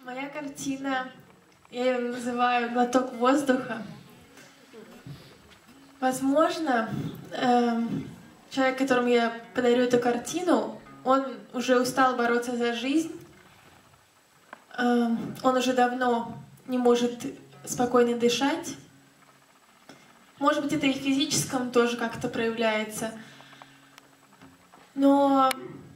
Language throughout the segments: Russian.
Моя картина, я ее называю «Глоток воздуха». Возможно, человек, которому я подарю эту картину, он уже устал бороться за жизнь, он уже давно не может спокойно дышать. Может быть, это и в физическом тоже как-то проявляется. Но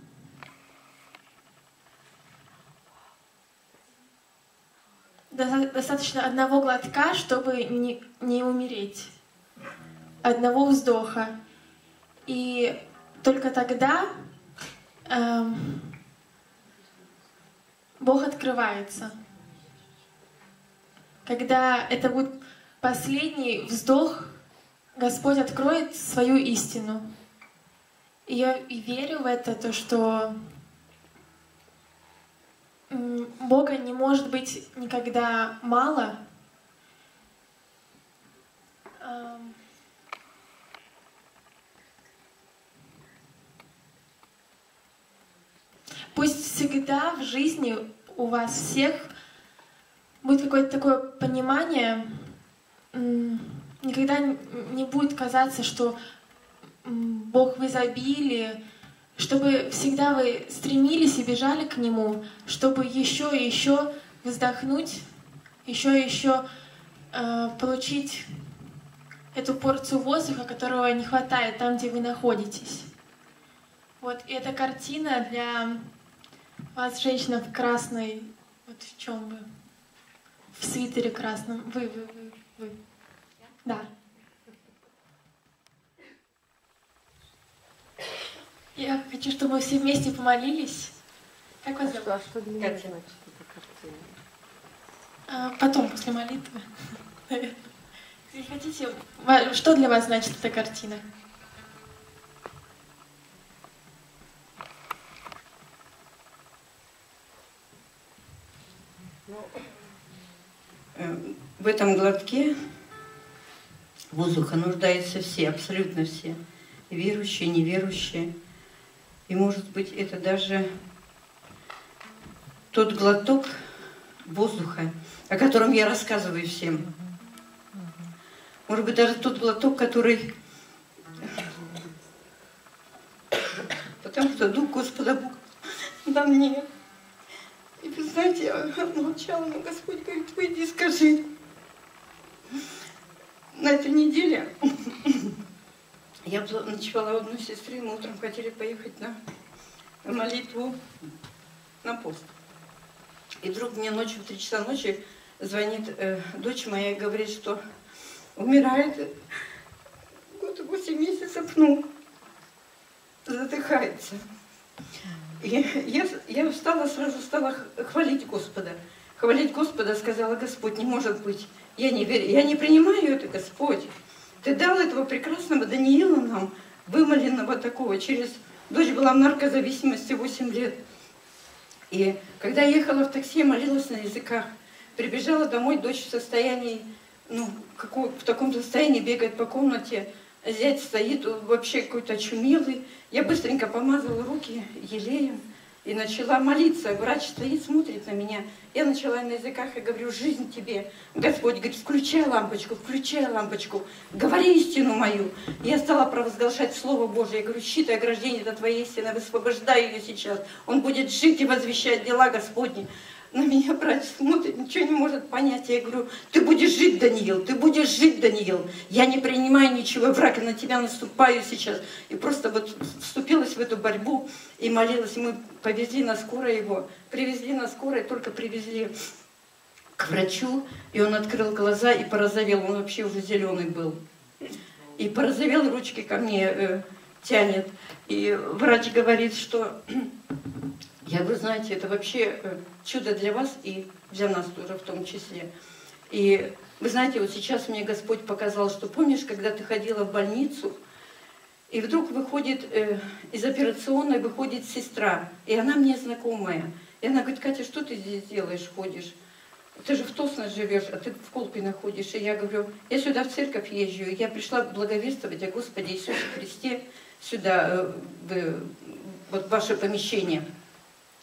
достаточно одного глотка, чтобы не умереть. Одного вздоха. И только тогда Бог открывается. Когда это будет последний вздох, Господь откроет свою истину. И я верю в это, то, что Бога не может быть никогда мало. Пусть всегда в жизни у вас всех будет какое-то такое понимание, никогда не будет казаться, что Бог в изобилии, чтобы всегда вы стремились и бежали к Нему, чтобы еще и еще вздохнуть, еще и еще получить эту порцию воздуха, которого не хватает там, где вы находитесь. Вот, и эта картина для вас, женщина в красной, вот в чем вы? В свитере красном. Вы. Да. Я хочу, чтобы мы все вместе помолились. Как вас зовут? А что для меня значит эта картина? Потом, после молитвы. Если хотите, что для вас значит эта картина? В этом глотке воздуха нуждаются все, абсолютно все. Верующие, неверующие. И может быть это даже тот глоток воздуха, о котором я рассказываю всем. Может быть даже тот глоток, который... Потому что Дух Господа Бог на мне. И вы знаете, я молчала, но Господь говорит, выйди и скажи. На этой неделе я ночевала у одной сестры, мы утром хотели поехать на молитву, на пост. И вдруг мне ночью, в 3 часа ночи, звонит дочь моя и говорит, что умирает, год и 8 месяцев, задыхается. И я встала, сразу стала хвалить Господа. Хвалить Господа, сказала, Господь, не может быть. Я не верю, я не принимаю это, Господь. Ты дал этого прекрасного Даниила нам, вымоленного такого, Дочь была в наркозависимости 8 лет. И когда я ехала в такси, молилась на языках. Прибежала домой, дочь в состоянии, в таком состоянии бегает по комнате. Зять стоит, вообще какой-то очумелый. Я быстренько помазала руки елеем и начала молиться. Врач стоит, смотрит на меня. Я начала на языках и говорю, жизнь тебе. Господь говорит, включай лампочку, говори истину мою. Я стала провозглашать Слово Божие. Я говорю, щит и ограждение, это твоя истина, высвобождай ее сейчас. Он будет жить и возвещать дела Господни. На меня врач смотрит, ничего не может понять. Я говорю, ты будешь жить, Даниил, ты будешь жить, Даниил. Я не принимаю ничего, враг, на тебя наступаю сейчас. И просто вот вступилась в эту борьбу и молилась. Мы повезли на скорой его, привезли на скорой, только привезли к врачу. И он открыл глаза и порозовел, он вообще уже зеленый был. И порозовел, ручки ко мне тянет. И врач говорит, что... Я говорю, знаете, это вообще чудо для вас и для нас тоже в том числе. И вы знаете, вот сейчас мне Господь показал, что помнишь, когда ты ходила в больницу, и вдруг выходит из операционной, выходит сестра, и она мне знакомая. И она говорит, Катя, что ты здесь делаешь, ходишь? Ты же в Тосно живешь, а ты в Колпино ходишь. И я говорю, я сюда в церковь езжу, и я пришла благовествовать о Господе Иисусе Христе сюда, вот в ваше помещение.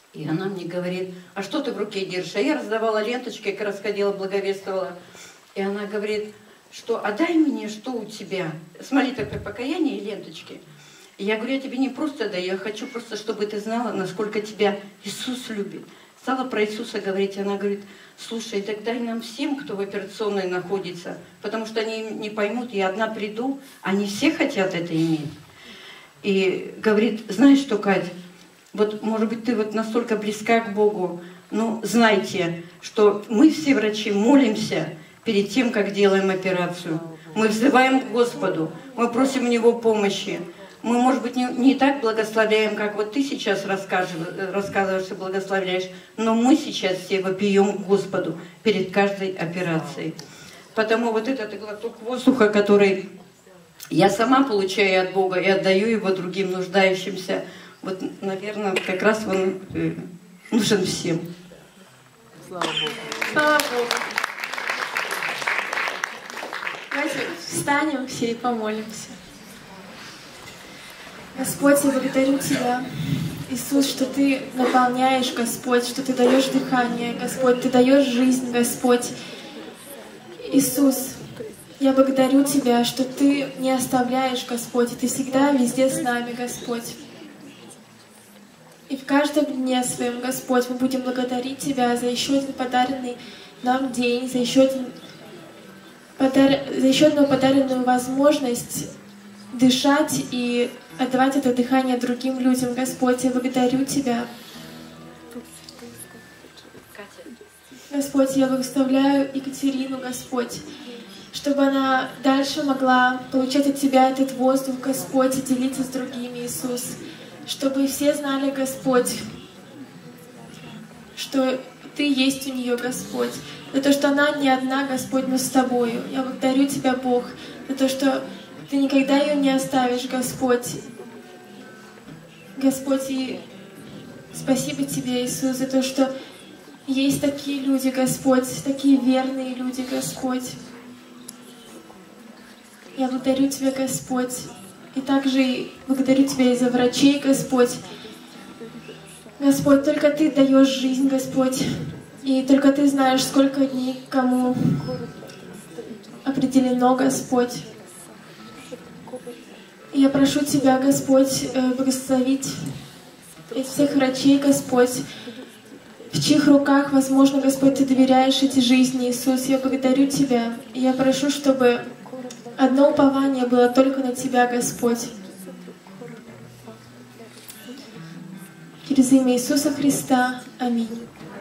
И она мне говорит: а что ты в руке держишь? А я раздавала ленточки, как раз ходила, благовествовала. И она говорит, что отдай мне, что у тебя, с молитвой про покаяние и ленточки. И я говорю: я тебе не просто даю, я хочу просто, чтобы ты знала, насколько тебя Иисус любит. Стала про Иисуса говорить, она говорит: слушай, так дай нам всем, кто в операционной находится, потому что они не поймут, я одна приду, они все хотят это иметь. И говорит: знаешь что, Кать, вот может быть ты вот настолько близка к Богу, но знайте, что мы все врачи молимся перед тем, как делаем операцию. Мы взываем к Господу, мы просим у Него помощи. Мы, может быть, не так благословляем, как вот ты сейчас рассказываешь и благословляешь, но мы сейчас все вопием к Господу перед каждой операцией. Потому вот этот глоток воздуха, который я сама получаю от Бога и отдаю его другим нуждающимся, вот, наверное, как раз он нужен всем. Слава Богу. Слава Богу. Давайте встанем все и помолимся. Господь, я благодарю Тебя, Иисус, что Ты наполняешь, Господь, что Ты даешь дыхание, Господь, Ты даешь жизнь, Господь. Иисус, я благодарю Тебя, что Ты не оставляешь, Господь, и Ты всегда везде с нами, Господь. И в каждом дне своем, Господь, мы будем благодарить Тебя за еще один подаренный нам день, за еще одну подаренную возможность дышать и отдавать это дыхание другим людям. Господь, я благодарю Тебя. Господь, я благословляю Екатерину, Господь, чтобы она дальше могла получать от Тебя этот воздух, Господь, и делиться с другими, Иисус. Чтобы все знали, Господь, что Ты есть у нее, Господь. За то, что она не одна, Господь, но с Тобою. Я благодарю Тебя, Бог, за то, что Ты никогда ее не оставишь, Господь. Господь, и спасибо Тебе, Иисус, за то, что есть такие люди, Господь, такие верные люди, Господь. Я благодарю Тебя, Господь, и также благодарю Тебя и за врачей, Господь. Господь, только Ты даешь жизнь, Господь, и только Ты знаешь, сколько дней кому определено, Господь. И я прошу Тебя, Господь, благословить всех врачей, Господь, в чьих руках, возможно, Господь, Ты доверяешь эти жизни, Иисус. Я благодарю Тебя, и я прошу, чтобы одно упование было только на Тебя, Господь. Через имя Иисуса Христа. Аминь.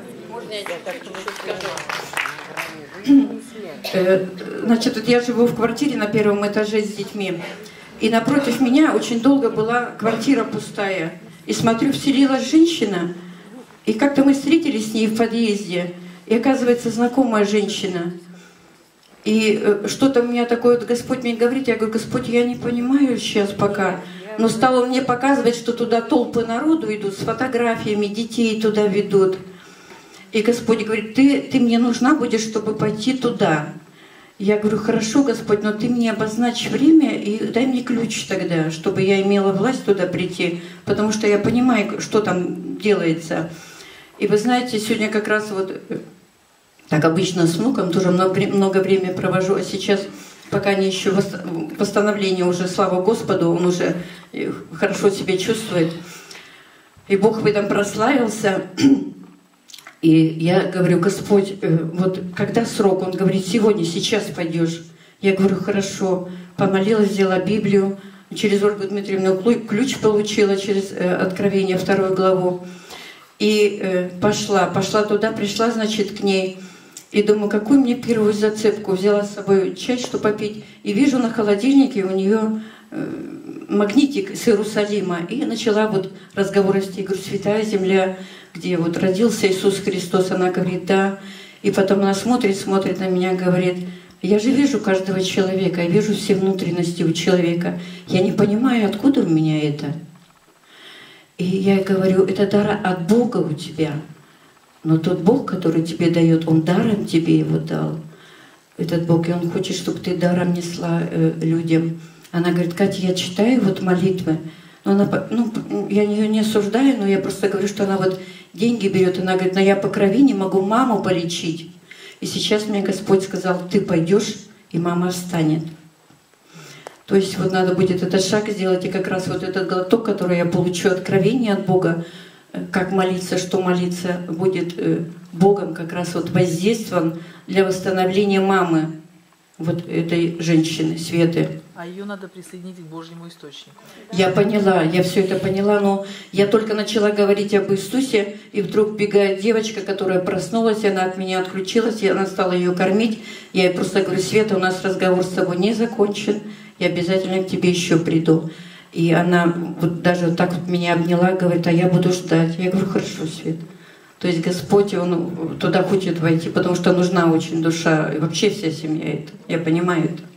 Значит, вот я живу в квартире на первом этаже с детьми. И напротив меня очень долго была квартира пустая. И смотрю, вселилась женщина. И как-то мы встретились с ней в подъезде. И оказывается, знакомая женщина. И что-то у меня такое, вот Господь мне говорит, я говорю: Господь, я не понимаю сейчас пока. Но стал Он мне показывать, что туда толпы народу идут с фотографиями, детей туда ведут. И Господь говорит: ты мне нужна будешь, чтобы пойти туда. Я говорю: хорошо, Господь, но Ты мне обозначь время и дай мне ключ тогда, чтобы я имела власть туда прийти, потому что я понимаю, что там делается. И вы знаете, сегодня как раз вот, так обычно с внуком тоже много времени провожу, а сейчас, пока не еще восстановление уже, слава Господу, он уже хорошо себя чувствует. И Бог в этом прославился. И я говорю: Господь, вот когда срок? Он говорит: сегодня, сейчас пойдешь. Я говорю: хорошо. Помолилась, взяла Библию, через Ольгу Дмитриевну ключ получила, через Откровение 2 главу. И пошла туда, пришла, значит, к ней. И думаю, какую мне первую зацепку. Взяла с собой чай, что попить. И вижу на холодильнике у нее магнитик с Иерусалима. И начала вот разговор вести. Говорю: святая земля, где вот родился Иисус Христос. Она говорит: да. И потом она смотрит на меня, говорит: я же вижу каждого человека, я вижу все внутренности у человека. Я не понимаю, откуда у меня это. И я говорю: это дар от Бога у тебя. Но тот Бог, который тебе дает, Он даром тебе его дал. Этот Бог, и Он хочет, чтобы ты даром несла людям. Она говорит: Катя, я читаю вот молитвы, Но она, я ее не осуждаю, но я просто говорю, что она вот деньги берет, она говорит, но я по крови не могу маму полечить. И сейчас мне Господь сказал, ты пойдешь, и мама встанет. То есть вот надо будет этот шаг сделать, и как раз вот этот глоток, который я получу откровение от Бога, как молиться, что молиться, будет Богом как раз вот воздействован для восстановления мамы вот этой женщины, Светы. А ее надо присоединить к Божьему источнику. Я поняла, я все это поняла, но я только начала говорить об Иисусе, и вдруг бегает девочка, которая проснулась, она от меня отключилась, и она стала ее кормить. Я ей просто говорю, Света, у нас разговор с тобой не закончен, я обязательно к тебе еще приду. И она вот даже так вот меня обняла, говорит, а я буду ждать. Я говорю, хорошо, Свет. То есть Господь, Он туда хочет войти, потому что нужна очень душа, и вообще вся семья это. Я понимаю это.